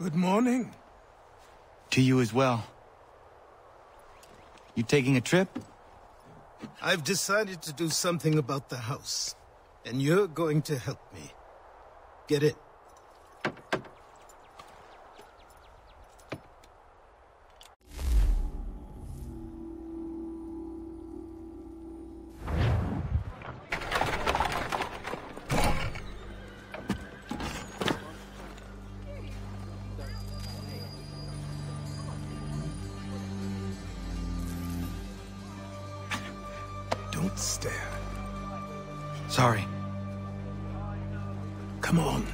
Good morning. To you as well. You taking a trip? I've decided to do something about the house, and you're going to help me. Get it? Don't stare. Sorry. Come on.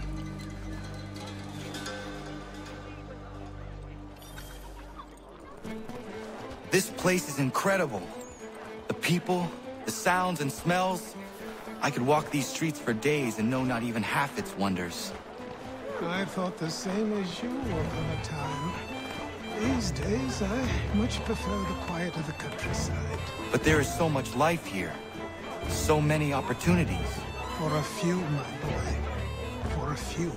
This place is incredible. The people, the sounds and smells. I could walk these streets for days and know not even half its wonders. I thought the same as you upon a time. These days, I much prefer the quiet of the countryside. But there is so much life here. So many opportunities. For a few, my boy. For a few.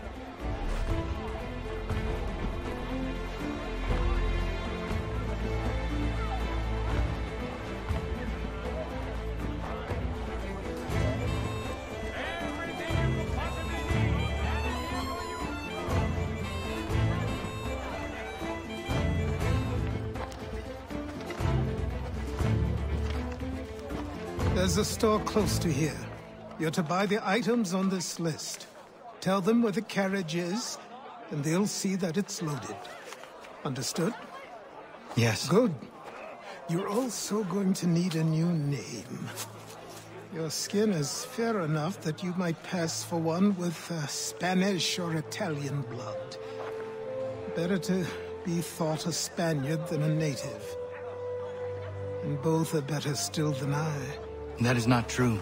There's a store close to here. You're to buy the items on this list. Tell them where the carriage is, and they'll see that it's loaded. Understood? Yes. Good. You're also going to need a new name. Your skin is fair enough that you might pass for one with Spanish or Italian blood. Better to be thought a Spaniard than a native. And both are better still than I. That is not true.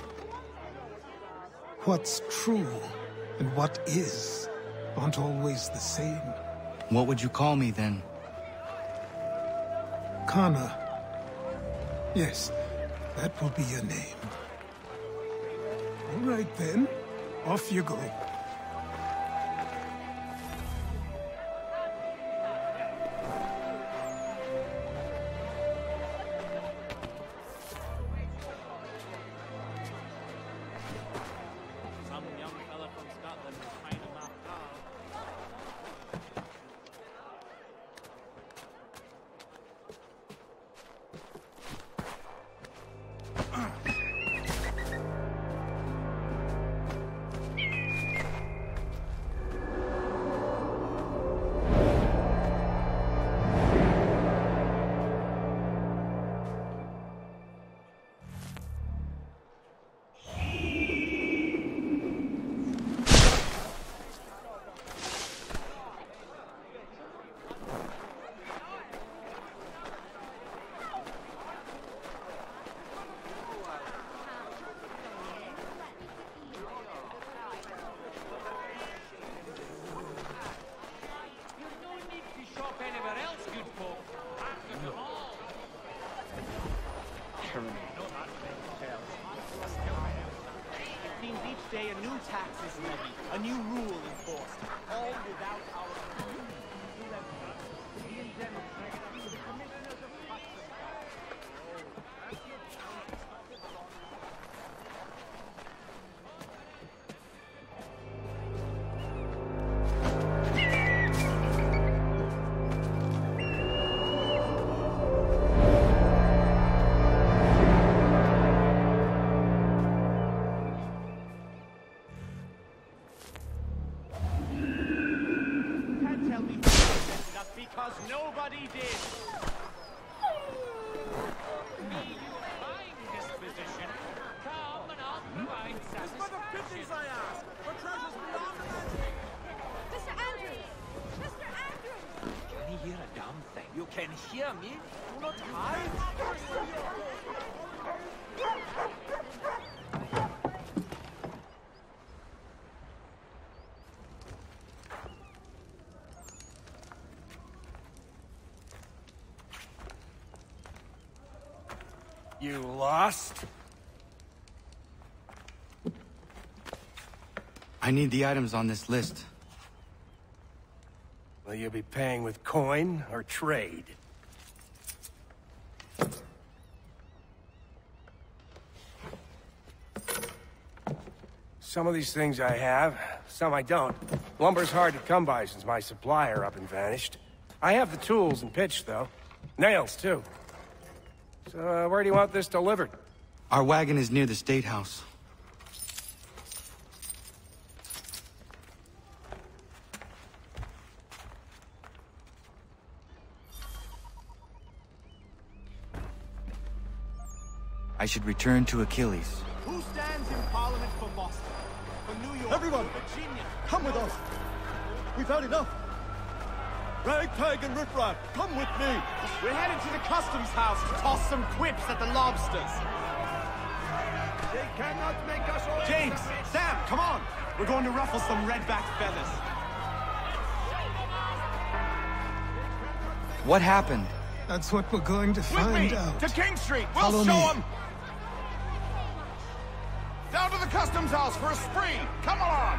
What's true and what is aren't always the same. What would you call me then? Kana. Yes, that will be your name. All right then, off you go. Because nobody did. Me, you buying this position. Come and I'll provide satisfaction. For the pigeons I ask! For treasures beyond imagining! Mr. Andrews! Mr. Andrews! Can you hear a damn thing? You can hear me? Do not hide. You lost? I need the items on this list. Will you be paying with coin or trade? Some of these things I have, some I don't. Lumber's hard to come by since my supplier up and vanished. I have the tools and pitch, though. Nails, too. So, where do you want this delivered? Our wagon is near the State House. I should return to Achilles. Who stands in Parliament for Boston? For New York? Everyone, Virginia? come with us. We've had enough. Ragtag and riffraff, come with me. We're headed to the customs house to toss some quips at the lobsters. They cannot make us all... James, Sam, come on. We're going to ruffle some red-backed feathers. What happened? That's what we're going to With find me, out. to King Street. Follow We'll show me. them. Down to the customs house for a spree. Come on.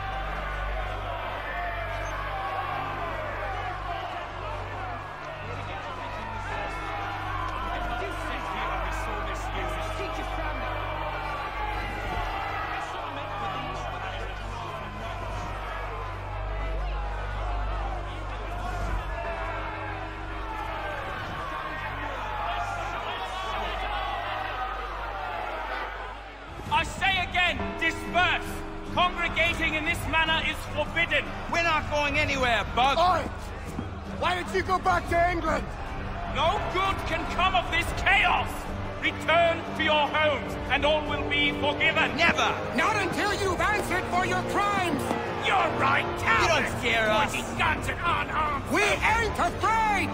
I say again, disperse! Congregating in this manner is forbidden! We're not going anywhere, Bug. Oi! Why don't you go back to England? No good can come of this chaos! Return to your homes, and all will be forgiven! Never! Not until you've answered for your crimes! You're right, cowards! You don't scare us. Pointing guns at unarmed! We ain't afraid!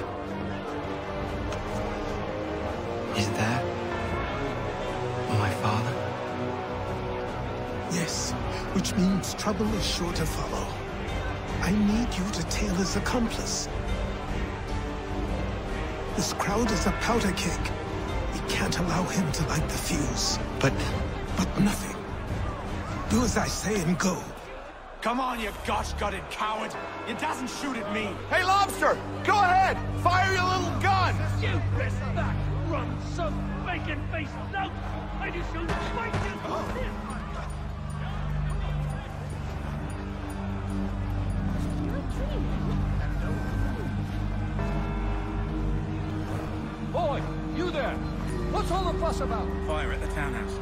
Is that my father? Yes, which means trouble is sure to follow. I need you to tail his accomplice. This crowd is a powder keg. We can't allow him to light the fuse. But nothing. Do as I say and go. Come on, you gosh-gutted coward. It doesn't shoot at me. Hey, Lobster, go ahead. Fire your little gun. You press back, run, some bacon-faced lout! I just shall fight you! Boy, you there! What's all the fuss about? Fire at the townhouse.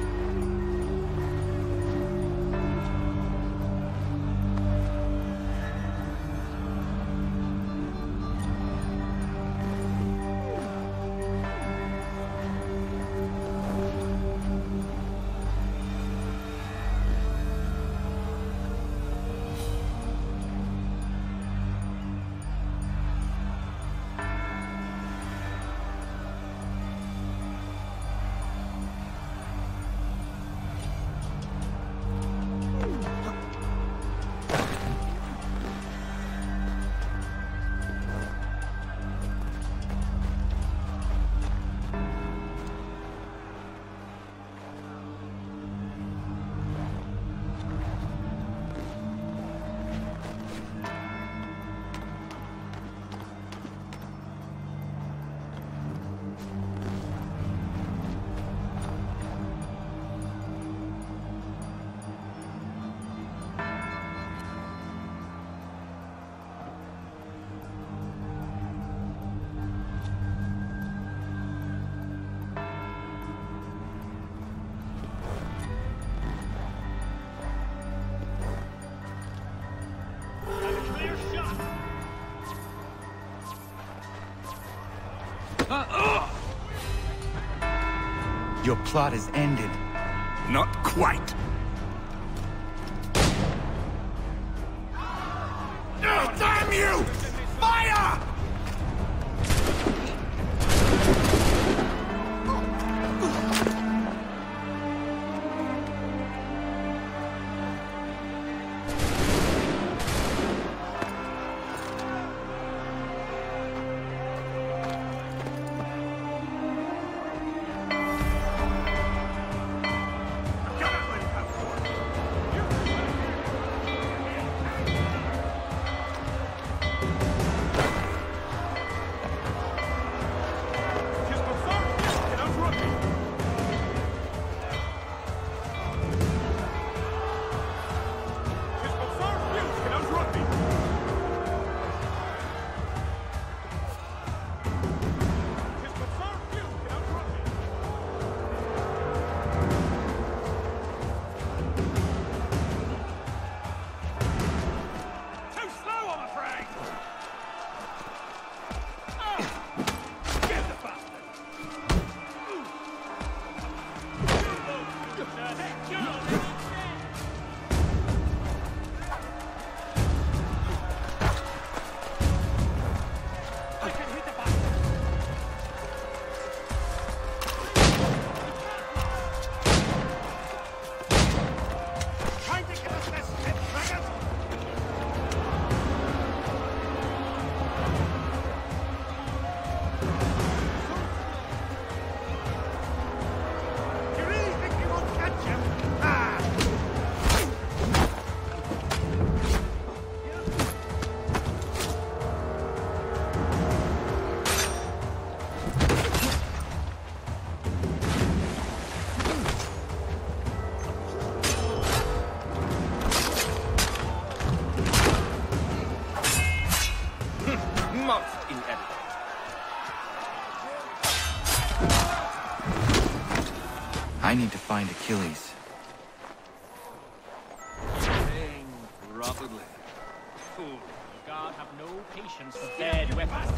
Your plot is ended. Not quite. Oh, damn you! Fire! I need to find Achilles. Playing rapidly. Fool. God have no patience for dead weapons.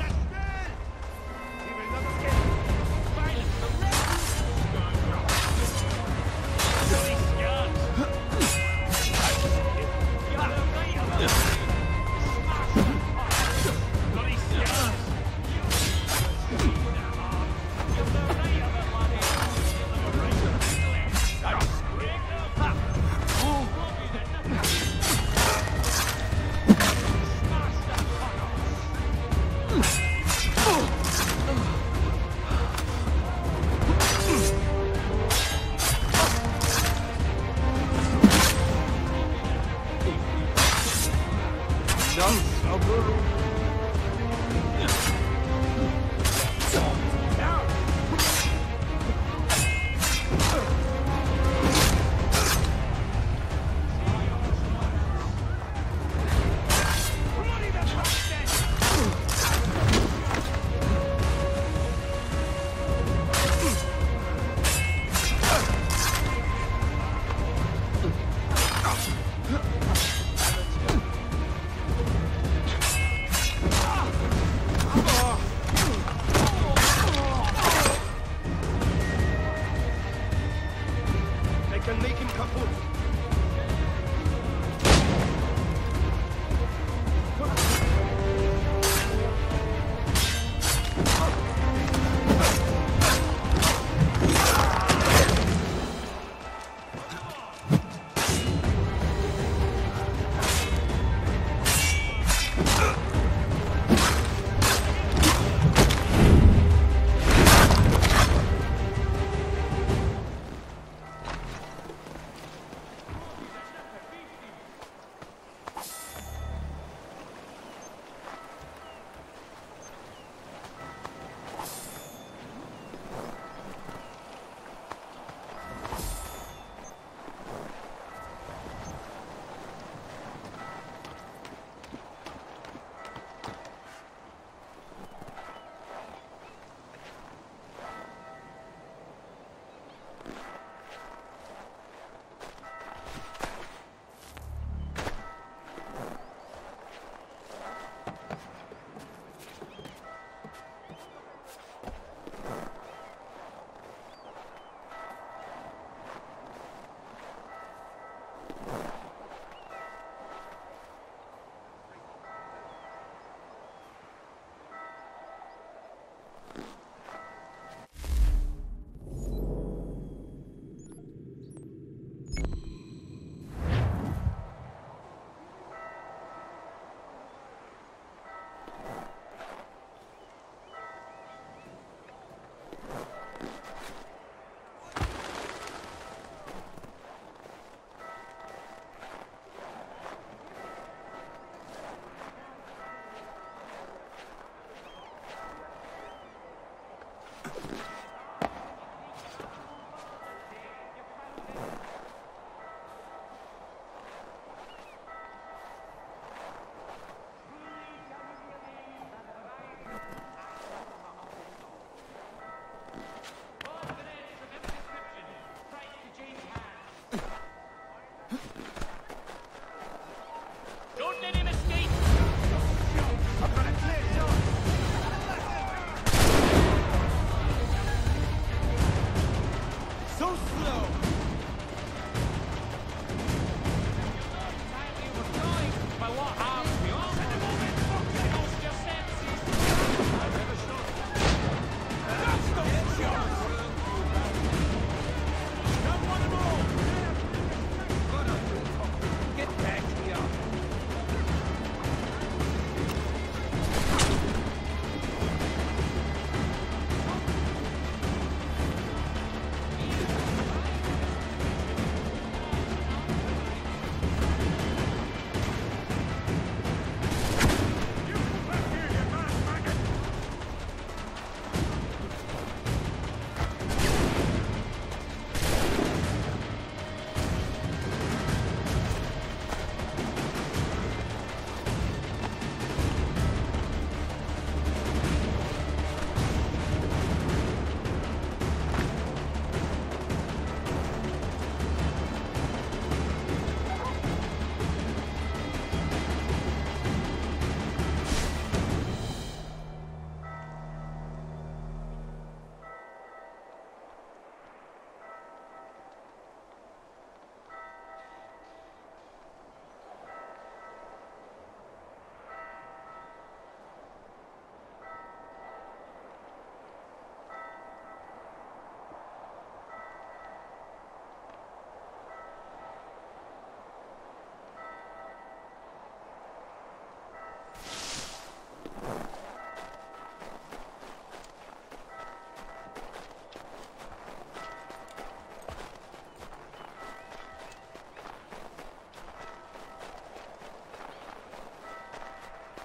Stop!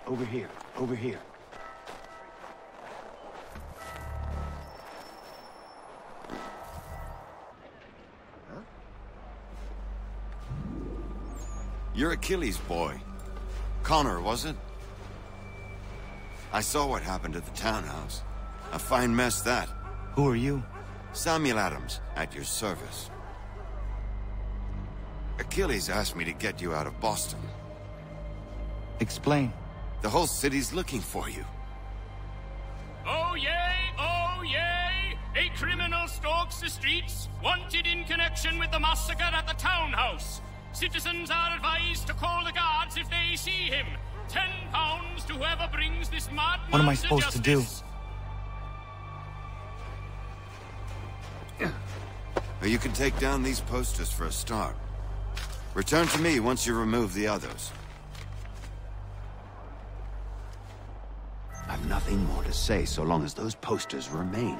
Over here. Over here. You're Achilles' boy. Connor, was it? I saw what happened at the townhouse. A fine mess, that. Who are you? Samuel Adams, at your service. Achilles asked me to get you out of Boston. Explain. The whole city's looking for you. Oh yay, oh yay! A criminal stalks the streets, wanted in connection with the massacre at the townhouse. Citizens are advised to call the guards if they see him. £10 to whoever brings this madman. What am I supposed to do? You can take down these posters for a start. Return to me once you remove the others. I've nothing more to say so long as those posters remain.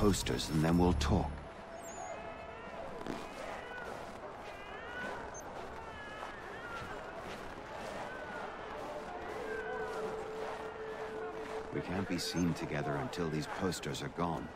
posters, and then we'll talk. We can't be seen together until these posters are gone.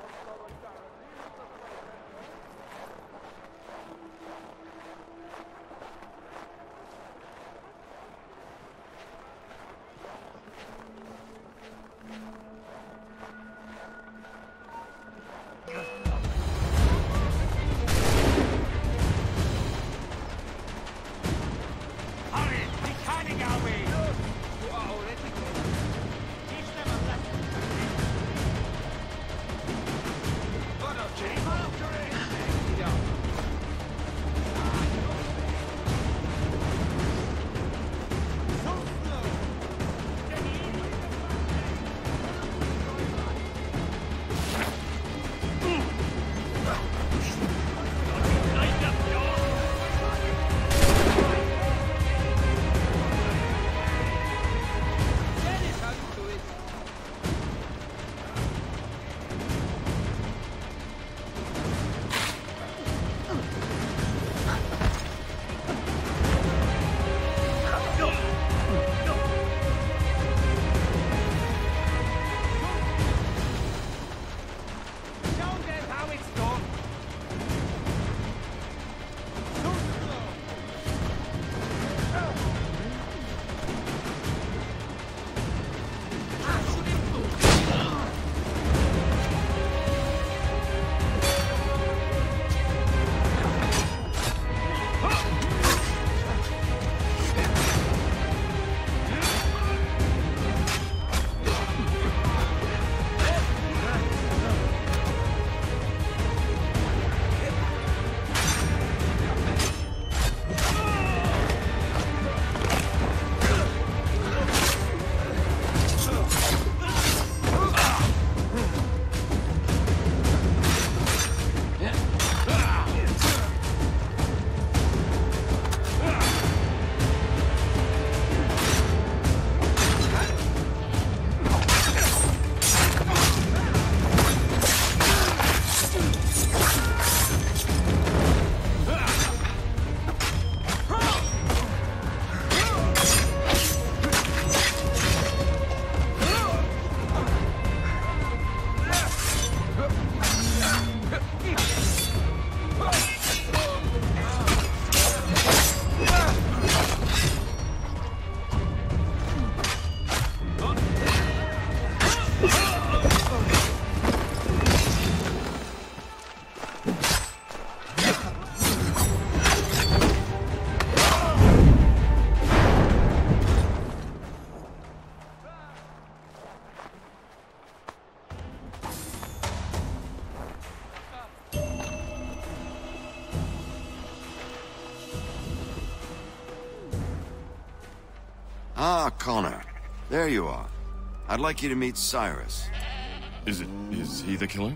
Ah, Connor. There you are. I'd like you to meet Cyrus. Is he the killer?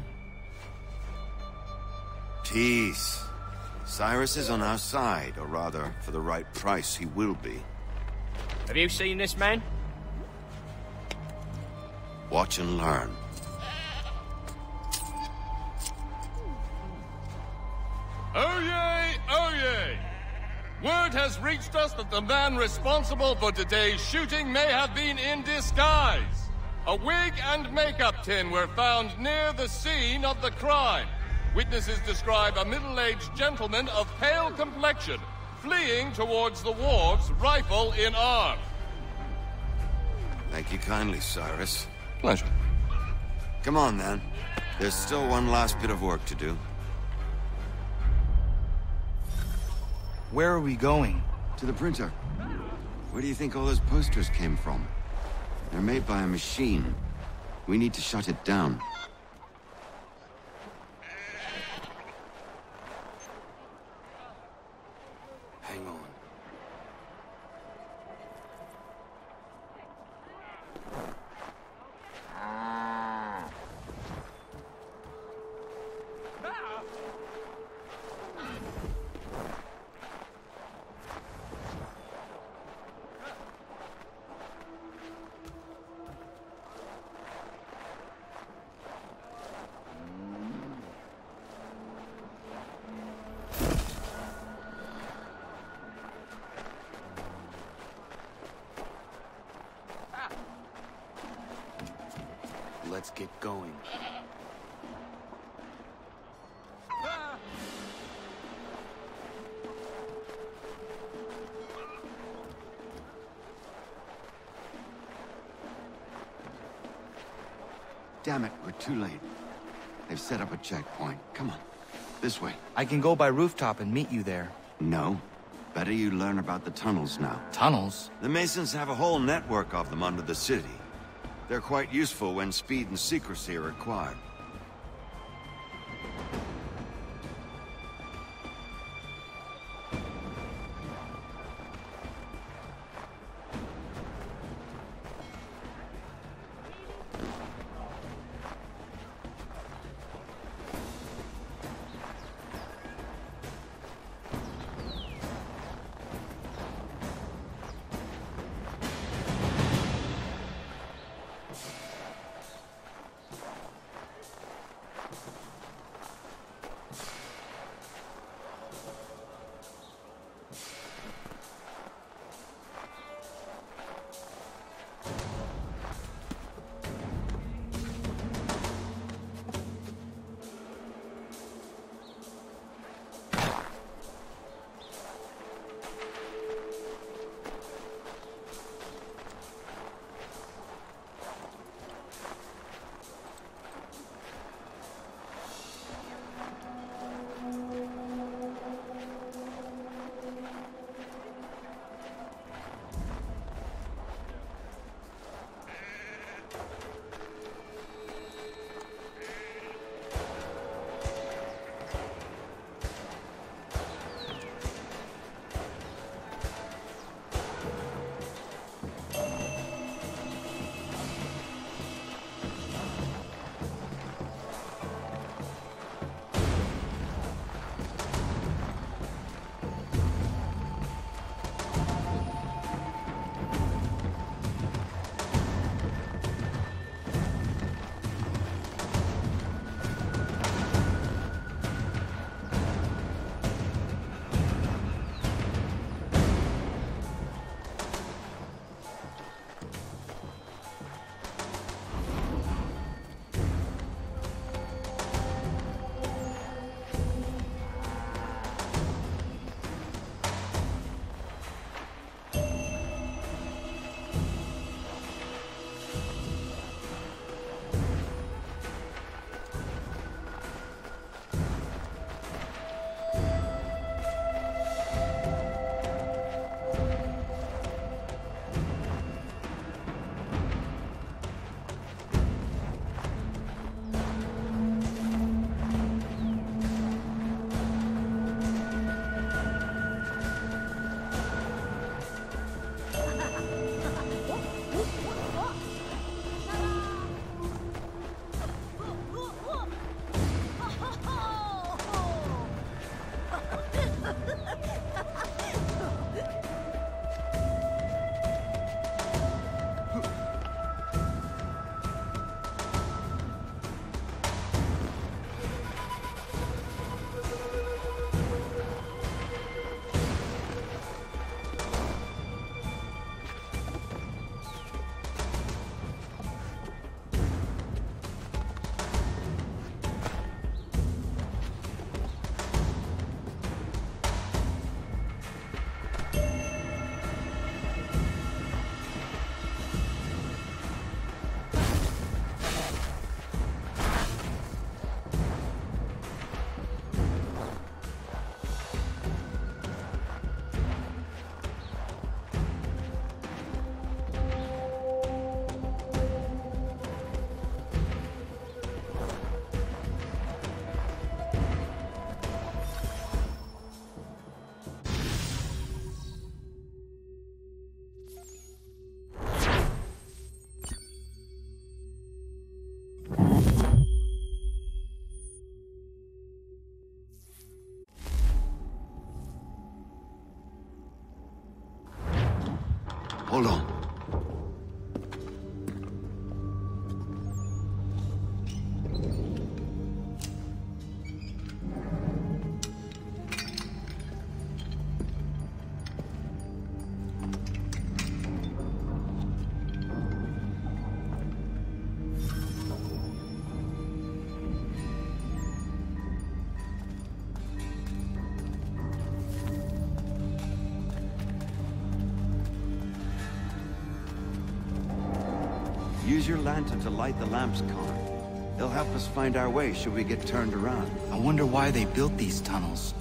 Peace. Cyrus is on our side, or rather, for the right price, he will be. Have you seen this man? Watch and learn. Oh yay, oh yay! Word has reached us that the man responsible for today's shooting may have been in disguise. A wig and makeup tin were found near the scene of the crime. Witnesses describe a middle-aged gentleman of pale complexion fleeing towards the wharves, rifle in arm. Thank you kindly, Cyrus. Pleasure. Come on, then. There's still one last bit of work to do. Where are we going? To the printer. Where do you think all those posters came from? They're made by a machine. We need to shut it down. Hang on. Let's get going. Damn it, we're too late. They've set up a checkpoint. Come on, this way. I can go by rooftop and meet you there. No. Better you learn about the tunnels now. Tunnels? The Masons have a whole network of them under the city. They're quite useful when speed and secrecy are required. Hold on. Use your lantern to light the lamps, Connor. They'll help us find our way should we get turned around. I wonder why they built these tunnels.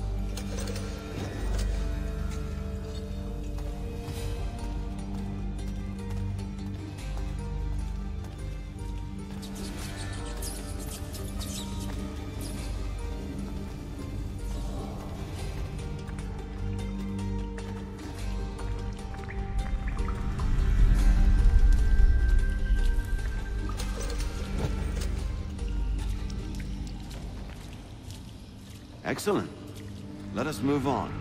Excellent. Let us move on.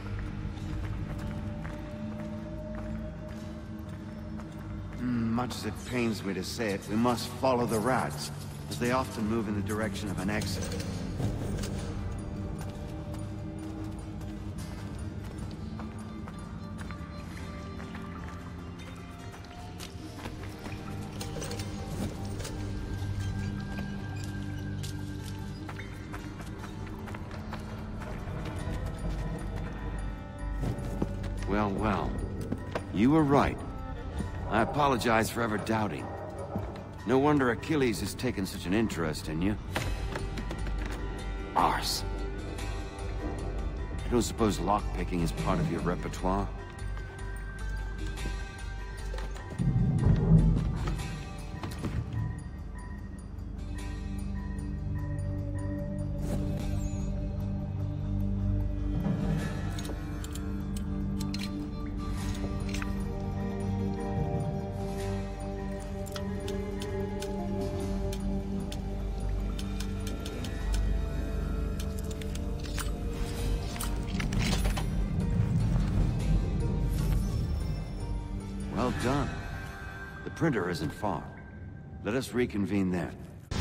Much as it pains me to say it, we must follow the rats, as they often move in the direction of an exit. Well. You were right. I apologize for ever doubting. No wonder Achilles has taken such an interest in you. Arse. I don't suppose lockpicking is part of your repertoire? Well done. The printer isn't far. Let us reconvene there.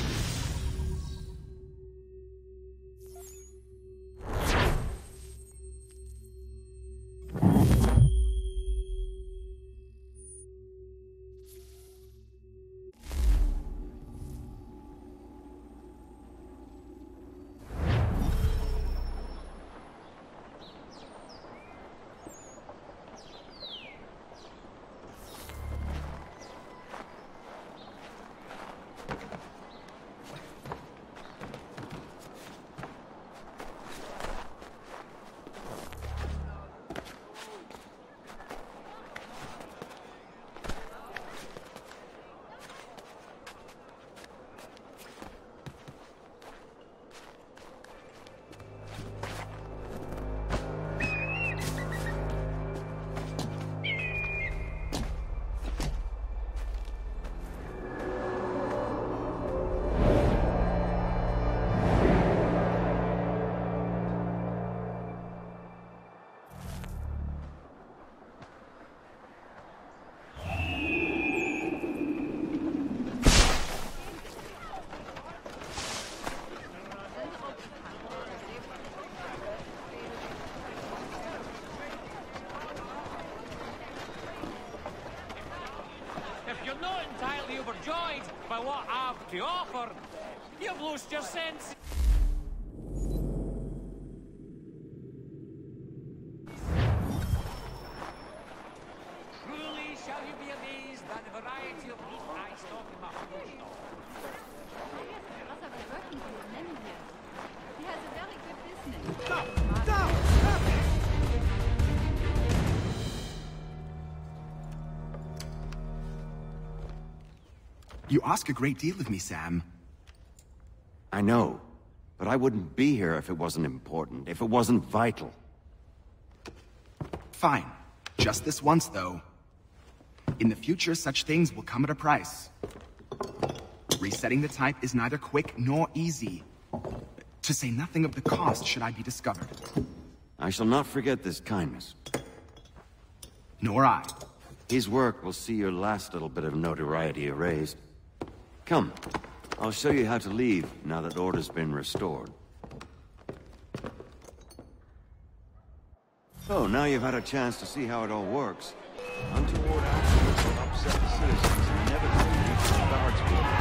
Overjoyed by what I've to offer, you've lost your sense. Truly shall you be amazed by the variety of meat I stock in my food store. Russell was working for many years. He has a very good business. Stop! You ask a great deal of me, Sam. I know, but I wouldn't be here if it wasn't important, if it wasn't vital. Fine. Just this once, though. In the future, such things will come at a price. Resetting the type is neither quick nor easy. To say nothing of the cost should I be discovered. I shall not forget this kindness. Nor I. His work will see your last little bit of notoriety erased. Come, I'll show you how to leave now that order's been restored. So, now you've had a chance to see how it all works. Untoward accidents will upset the citizens and inevitably reach the guards.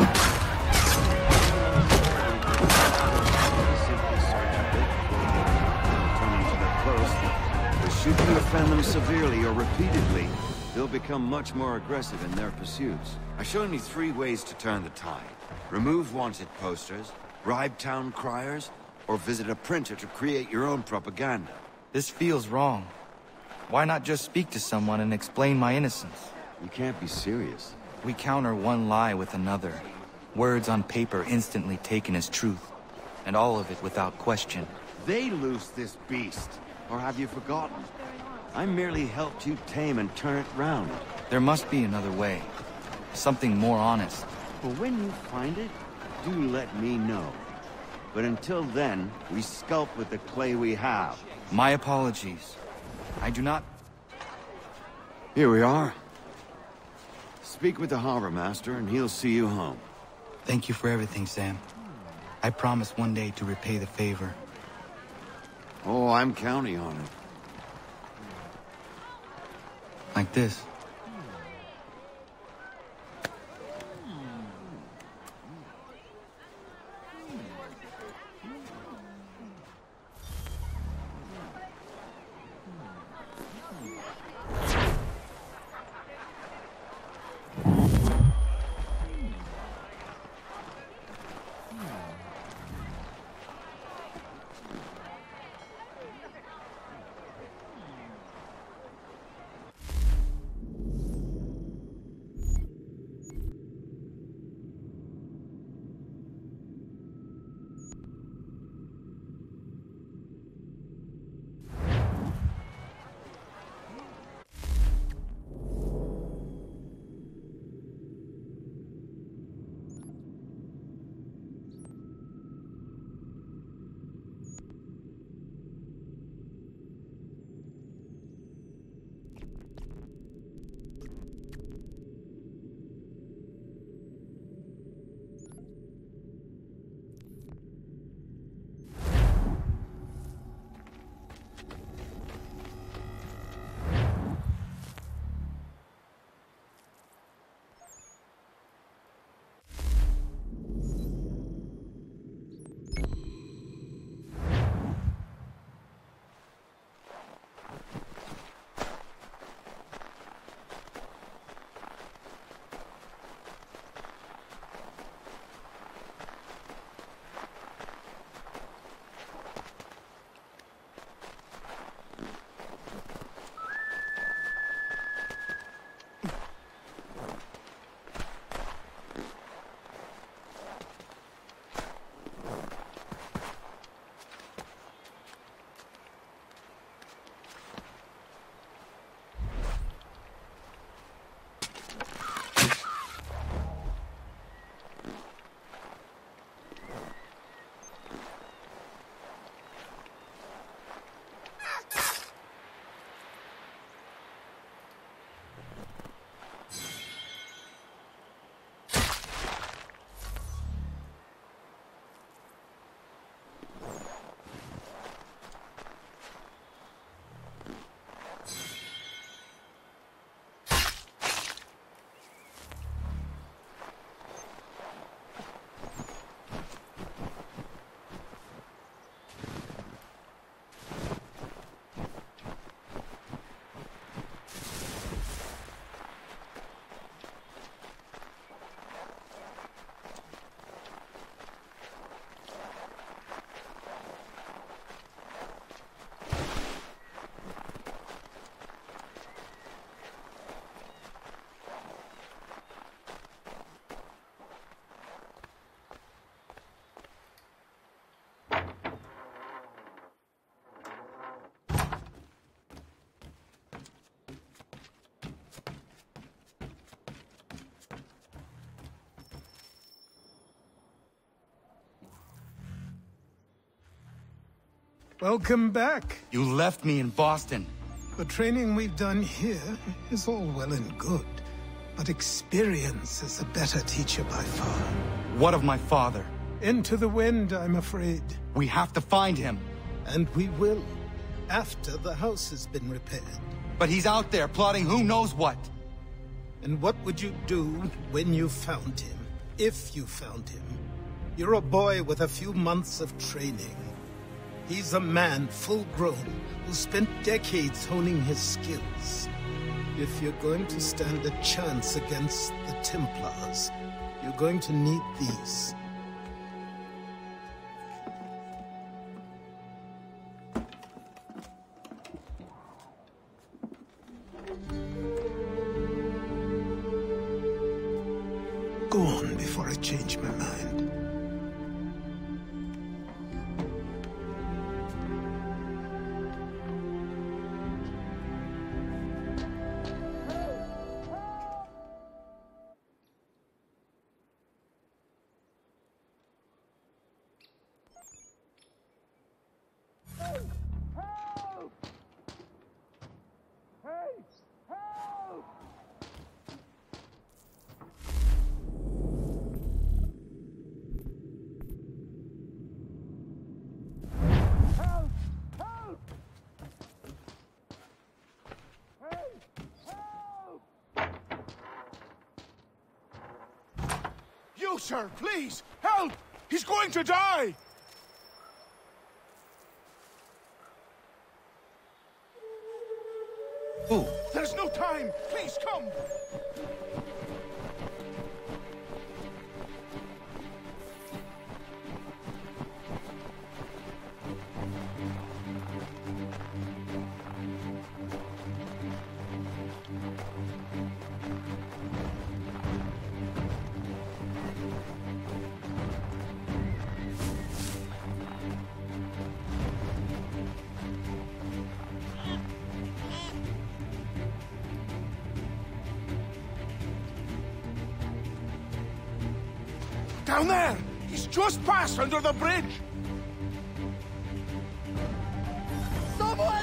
Simply search a bit before they return into their post. But should you offend them severely or repeatedly, they'll become much more aggressive in their pursuits. I've shown you 3 ways to turn the tide. Remove wanted posters, bribe town criers, or visit a printer to create your own propaganda. This feels wrong. Why not just speak to someone and explain my innocence? You can't be serious. We counter one lie with another. Words on paper instantly taken as truth. And all of it without question. They loose this beast. Or have you forgotten? I merely helped you tame and turn it round. There must be another way. Something more honest. But when you find it, do let me know. But until then, we sculpt with the clay we have. My apologies. I do not... Here we are. Speak with the harbor master and he'll see you home. Thank you for everything, Sam. I promise one day to repay the favor. Oh, I'm counting on it. Like this. Welcome back. You left me in Boston. The training we've done here is all well and good, but experience is a better teacher by far. What of my father? Into the wind, I'm afraid. We have to find him. And we will, after the house has been repaired. But he's out there plotting who knows what. And what would you do when you found him? If you found him? You're a boy with a few months of training. He's a man full grown who spent decades honing his skills. If you're going to stand a chance against the Templars, you're going to need these. Go on before I change my mind. You, sir, please, help! He's going to die! Who? There's no time! Please, come! Down there! He's just passed under the bridge! Someone!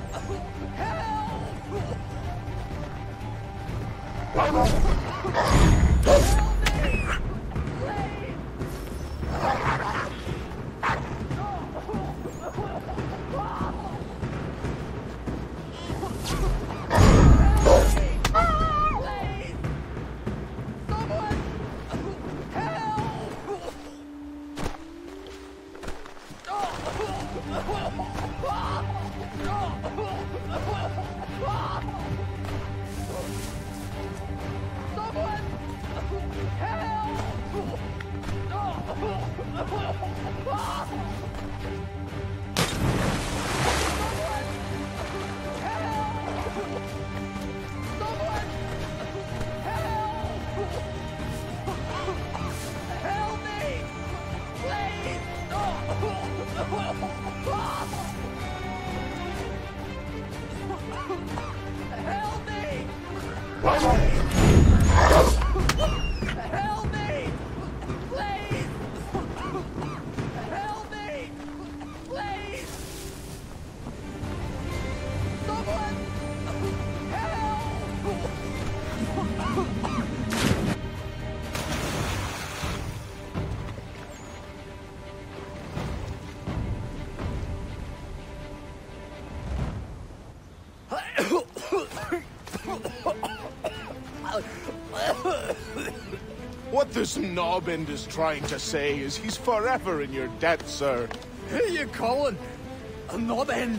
What this knobend is trying to say is he's forever in your debt, sir. Who are you calling? A knobend?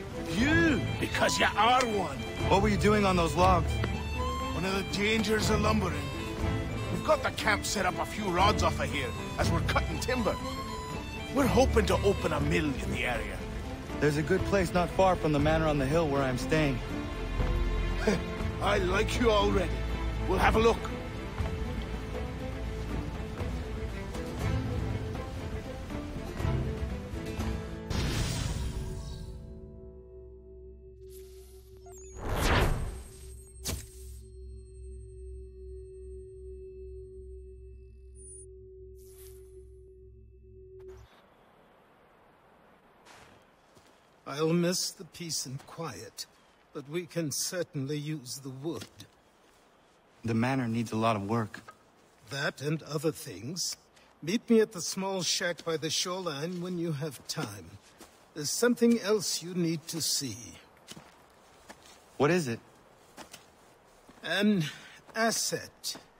You, because you are one. What were you doing on those logs? One of the dangers of lumbering. We've got the camp set up a few rods off of here, as we're cutting timber. We're hoping to open a mill in the area. There's a good place not far from the manor on the hill where I'm staying. I like you already. We'll have a look. I'll miss the peace and quiet, but we can certainly use the wood. The manor needs a lot of work. That and other things. Meet me at the small shack by the shoreline when you have time. There's something else you need to see. What is it? An asset.